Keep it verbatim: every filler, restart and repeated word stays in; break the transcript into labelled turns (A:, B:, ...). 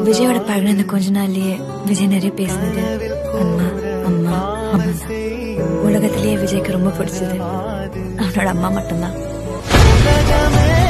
A: விஜயோட பழகின கொஞ்ச நாள்லயே விஜய் நிறைய பேசினது அம்மா அம்மா அம்மா தான். உலகத்திலேயே விஜய்க்கு ரொம்ப பிடிச்சது அவனோட அம்மா மட்டும்தான்.